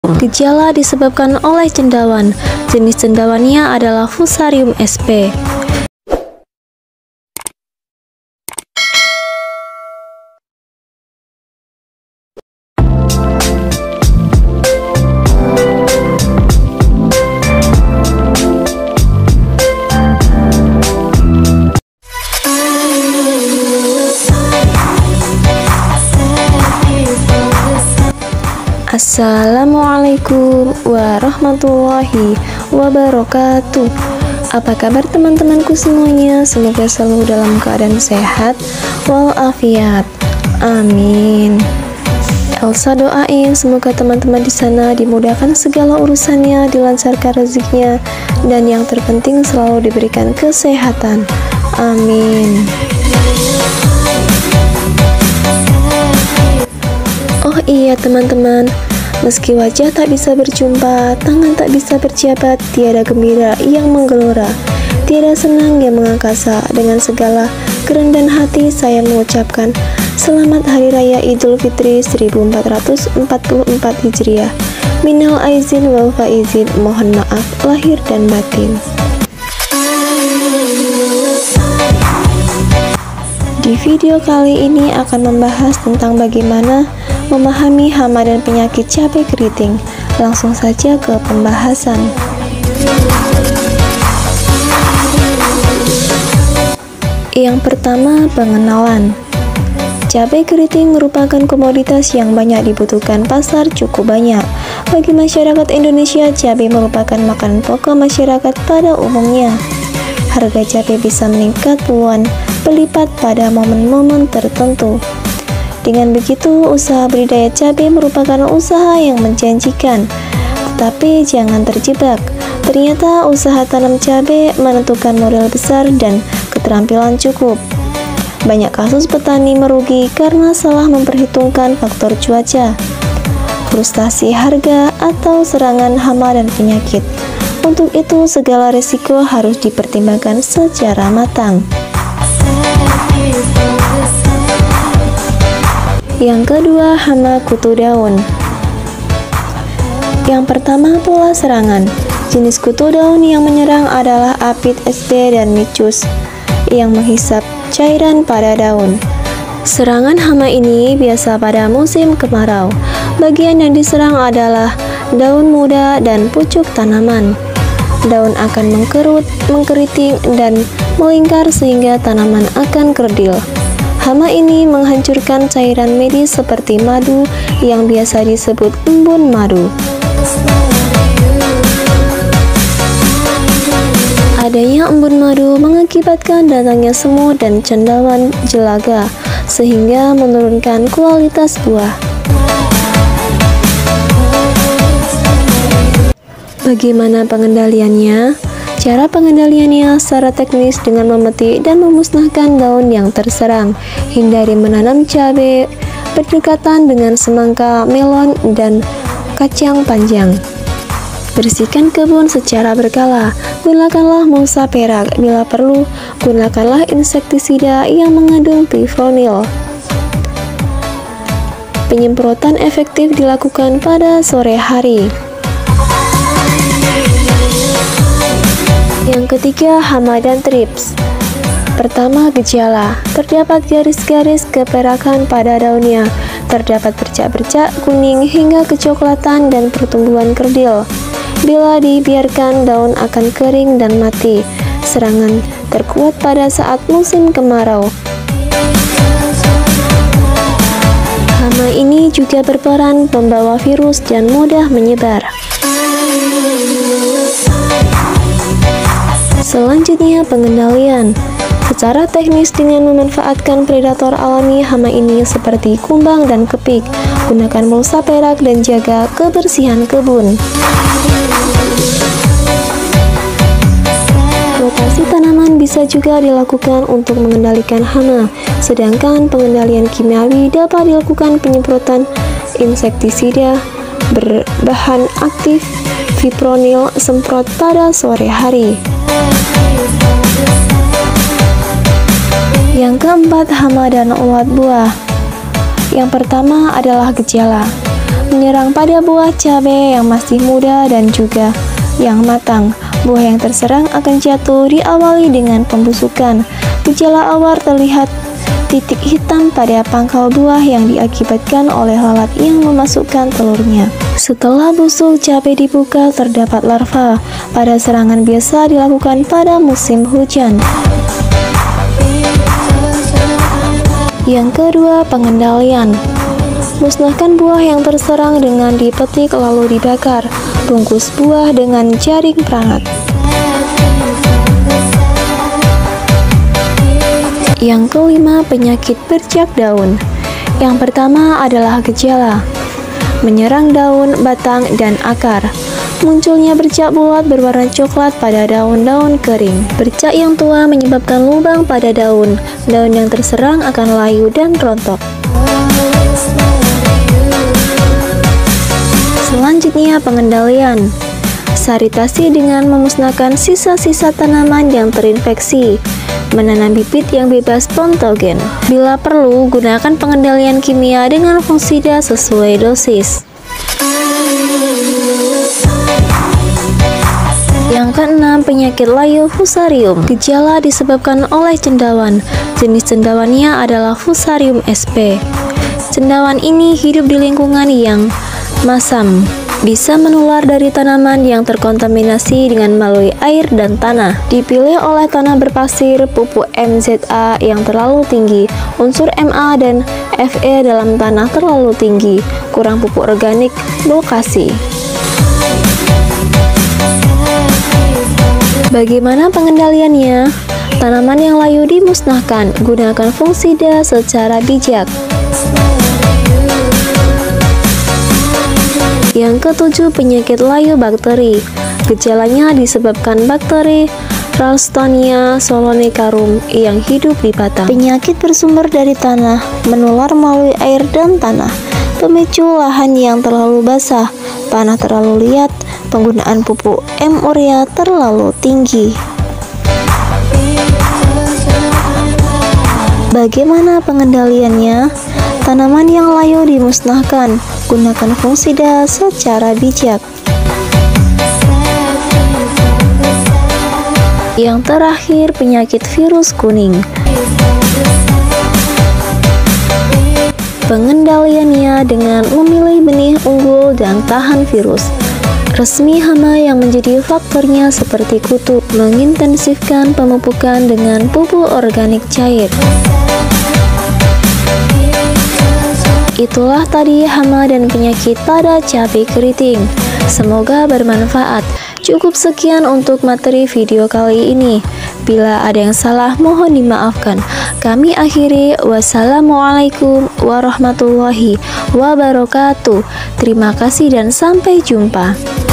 Gejala disebabkan oleh cendawan. Jenis cendawannya adalah Fusarium sp. Assalamualaikum warahmatullahi wabarakatuh. Apa kabar teman-temanku semuanya? Semoga selalu dalam keadaan sehat walafiat. Amin. Elsa doain semoga teman-teman di sana dimudahkan segala urusannya, dilancarkan rezekinya, dan yang terpenting selalu diberikan kesehatan. Amin. Oh iya teman-teman, meski wajah tak bisa berjumpa, tangan tak bisa berjabat, tiada gembira yang menggelora, tiada senang yang mengangkasa. Dengan segala kerendahan hati saya mengucapkan Selamat Hari Raya Idul Fitri 1444 Hijriah. Minal aizin wal faizin, mohon maaf lahir dan batin. Di video kali ini akan membahas tentang bagaimana memahami hama dan penyakit cabai keriting. Langsung saja ke pembahasan. Yang pertama, pengenalan. Cabai keriting merupakan komoditas yang banyak dibutuhkan pasar cukup banyak. Bagi masyarakat Indonesia, cabai merupakan makanan pokok masyarakat pada umumnya. Harga cabai bisa meningkat puluhan berlipat pada momen-momen tertentu. Dengan begitu, usaha budidaya cabai merupakan usaha yang menjanjikan. Tetapi jangan terjebak. Ternyata usaha tanam cabai menentukan modal besar dan keterampilan cukup. Banyak kasus petani merugi karena salah memperhitungkan faktor cuaca, frustasi harga, atau serangan hama dan penyakit. Untuk itu, segala risiko harus dipertimbangkan secara matang. Yang kedua, hama kutu daun. Yang pertama, pola serangan. Jenis kutu daun yang menyerang adalah Aphid sp dan Micus yang menghisap cairan pada daun. Serangan hama ini biasa pada musim kemarau. Bagian yang diserang adalah daun muda dan pucuk tanaman. Daun akan mengkerut, mengkeriting, dan melingkar sehingga tanaman akan kerdil. Hama ini menghancurkan cairan medis seperti madu yang biasa disebut embun madu. Adanya embun madu mengakibatkan datangnya semut dan cendawan jelaga sehingga menurunkan kualitas buah. Bagaimana pengendaliannya? Cara pengendaliannya secara teknis dengan memetik dan memusnahkan daun yang terserang. Hindari menanam cabai berdekatan dengan semangka, melon, dan kacang panjang. Bersihkan kebun secara berkala. Gunakanlah mulsa perak. Bila perlu, gunakanlah insektisida yang mengandung fipronil. Penyemprotan efektif dilakukan pada sore hari. Yang ketiga, hama dan trips. Pertama, gejala. Terdapat garis-garis keperakan pada daunnya. Terdapat bercak-bercak kuning hingga kecoklatan dan pertumbuhan kerdil. Bila dibiarkan, daun akan kering dan mati. Serangan terkuat pada saat musim kemarau. Hama ini juga berperan membawa virus dan mudah menyebar. Selanjutnya, pengendalian. Secara teknis dengan memanfaatkan predator alami hama ini seperti kumbang dan kepik. Gunakan mulsa perak dan jaga kebersihan kebun. Rotasi tanaman bisa juga dilakukan untuk mengendalikan hama, sedangkan pengendalian kimiawi dapat dilakukan penyemprotan insektisida berbahan aktif fipronil semprot pada sore hari. Yang keempat, hama dan ulat buah. Yang pertama adalah gejala. menyerang pada buah cabai yang masih muda dan juga yang matang. Buah yang terserang akan jatuh diawali dengan pembusukan. Gejala awal terlihat titik hitam pada pangkal buah yang diakibatkan oleh lalat yang memasukkan telurnya. Setelah busuk cabai dibuka, terdapat larva. Pada serangan biasa dilakukan pada musim hujan. Yang kedua, pengendalian. Musnahkan buah yang terserang dengan dipetik lalu dibakar. Bungkus buah dengan jaring perangat. Yang kelima, penyakit bercak daun. Yang pertama adalah gejala menyerang daun, batang, dan akar. Munculnya bercak bulat berwarna coklat pada daun-daun kering. Bercak yang tua menyebabkan lubang pada daun. Daun yang terserang akan layu dan rontok. Selanjutnya, pengendalian. Sanitasi dengan memusnahkan sisa-sisa tanaman yang terinfeksi. Menanam bibit yang bebas patogen. Bila perlu, gunakan pengendalian kimia dengan fungisida sesuai dosis. Yang keenam, penyakit layu Fusarium. Gejala disebabkan oleh cendawan. Jenis cendawannya adalah Fusarium sp. Cendawan ini hidup di lingkungan yang masam. Bisa menular dari tanaman yang terkontaminasi dengan melalui air dan tanah. Dipilih oleh tanah berpasir, pupuk MZA yang terlalu tinggi, unsur Ma dan Fe dalam tanah terlalu tinggi, kurang pupuk organik, lokasi. Bagaimana pengendaliannya? Tanaman yang layu dimusnahkan, gunakan fungisida secara bijak. Yang ketujuh, penyakit layu bakteri. Gejalanya disebabkan bakteri Ralstonia solonicarum yang hidup di batang. Penyakit bersumber dari tanah, menular melalui air dan tanah. Pemicu lahan yang terlalu basah, tanah terlalu liat, penggunaan pupuk urea terlalu tinggi. Bagaimana pengendaliannya? Tanaman yang layu dimusnahkan, gunakan fungisida secara bijak. Yang terakhir, penyakit virus kuning. Pengendaliannya dengan memilih benih unggul dan tahan virus. Resmi hama yang menjadi faktornya seperti kutu. Mengintensifkan pemupukan dengan pupuk organik cair. Itulah tadi hama dan penyakit pada cabai keriting. Semoga bermanfaat. Cukup sekian untuk materi video kali ini. Bila ada yang salah, mohon dimaafkan. Kami akhiri. Wassalamualaikum warahmatullahi wabarakatuh. Terima kasih dan sampai jumpa.